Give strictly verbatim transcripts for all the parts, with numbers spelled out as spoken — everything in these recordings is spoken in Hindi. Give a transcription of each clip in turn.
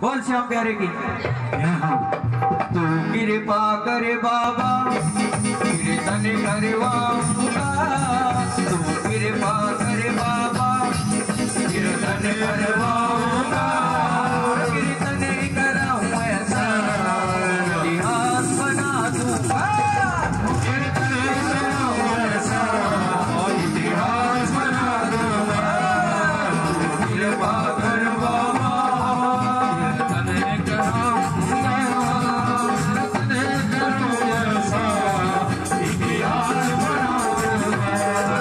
बोल श्याम प्यारे की। तू कृपा करे बाबा कीर्तन करवाऊंगा, तू कृपा करे बाबा कीर्तन करवाऊंगा, कीर्तन कराऊं ऐसा इतिहास बना दूंगा, कीर्तन कराऊं ऐसा इतिहास बना दूंगा, कृपा कर बाबा कीर्तन कराऊंगा, कीर्तन कराऊं ऐसा इतिहास बना दूंगा।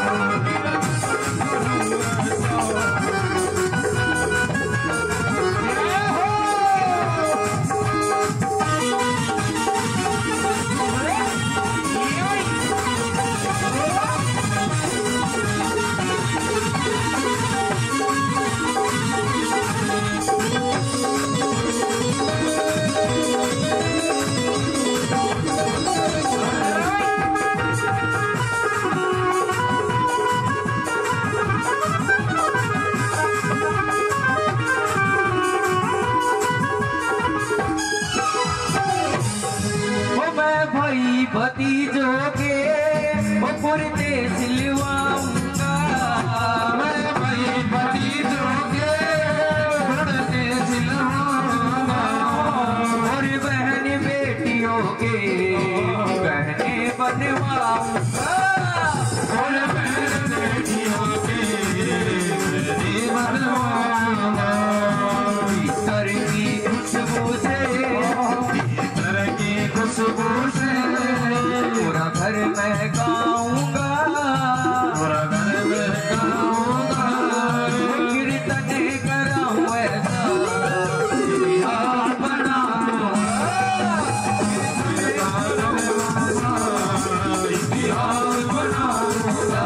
भतीजों के पुरते सिलवाऊंगा, मैं भाई भतीजों के पुरते सिलवाऊंगा, और बहन बेटियों के गहने बनवाऊंगा, और बहन बेटियों के गहने बनवाऊंगा, भीतर की खुशबू से भीतर की खुशबू से पूरा घर महकाऊंगा, पूरा घर महकाऊंगा, कीर्तन कराऊं ऐसा इतिहास बना दूंगा, इतिहास बना दूंगा।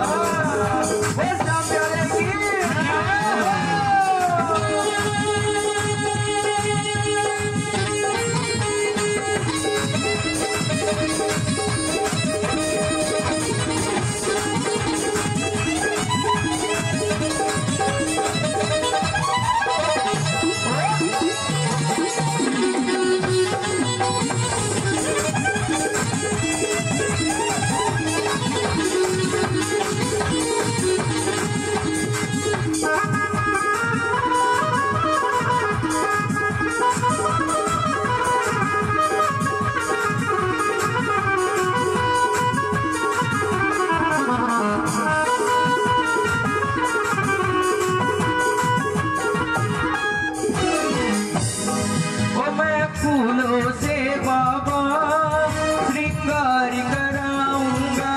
फूलों से बाबा श्रृंगार कराऊंगा,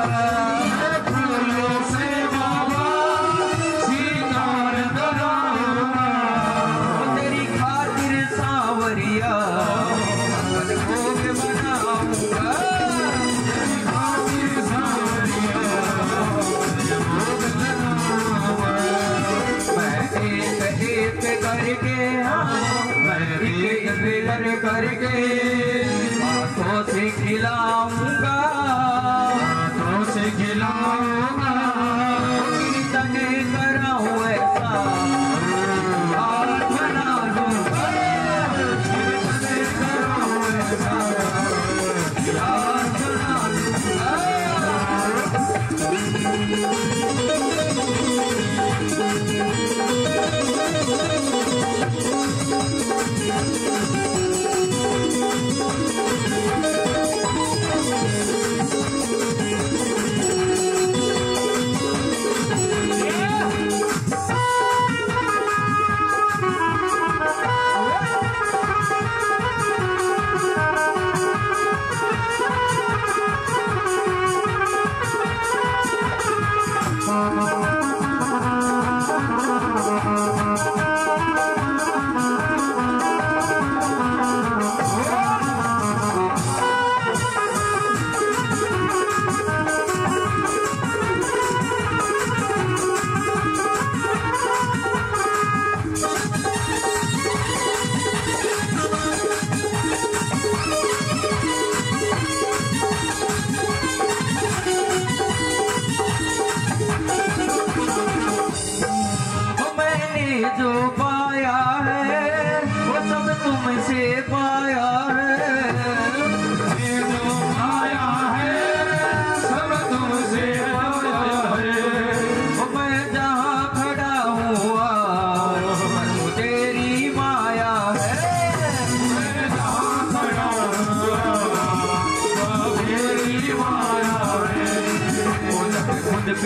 फूलों से बाबा श्रृंगार कराऊंगा, तेरी खातिर सांवरिया भोग बनाऊंगा, तेरी खातिर सांवरिया भोग बनाऊंगा, मैं एक एक करके एक बेलर करके हाथों से खिलाऊंगा, हाथों से खिलाऊंगा, कीर्तन कराऊं ऐसा इतिहास बना दूंगा, कीर्तन कराऊं ऐसा इतिहास बना दूंगा।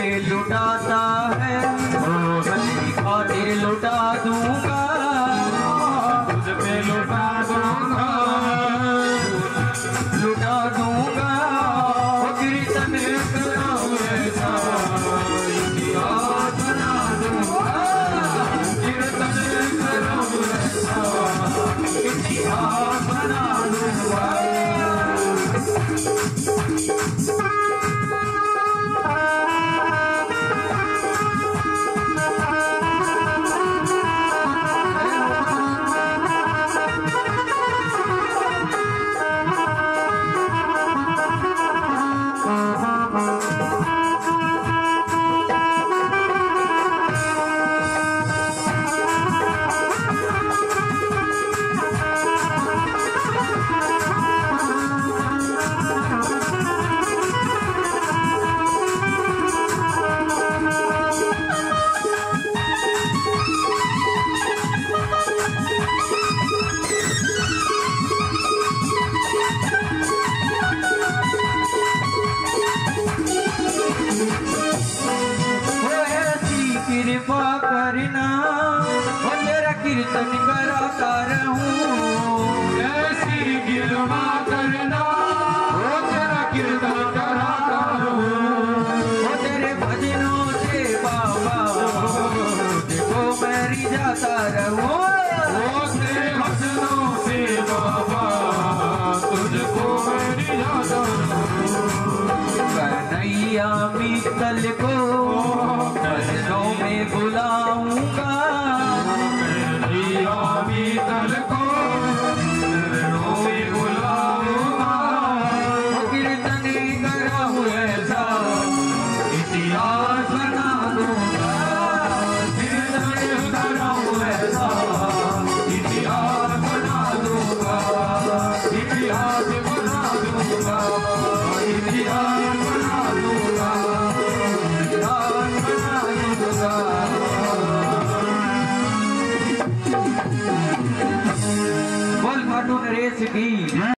लुटाता है, तेरी खातिर लुटा दूंगा, तुझ पे लुटा दूंगा, लुटा दूंगा। कीर्तन करो ऐसा इतिहास बना दूंगा, कीर्तन करो ऐसा इतिहास बना दूंगा। कृपा करना वो तेरा कीर्तन कराता रहूं, ऐसी कृपा करना वो तेरा कीर्तन कराता रहूं, वो तेरे भजनों से बाबा देखो मैं रिझाता रहूं, वो तेरे भजनों से बाबा तुझको मैं रिझाता रहूं। कन्हैया मित्तल को भजनों में बुलाऊंगा, कन्हैया मित्तल को भजनों में बुलाऊंगा, कीर्तन कराऊं ऐसा इतिहास बना दूंगा, कीर्तन कराऊं ऐसा इतिहास बना दूंगा, इतिहास बना दूंगा, इतिहास बना दूंगा, इतिहास बना दूंगा। बोल खाटू नरेश की।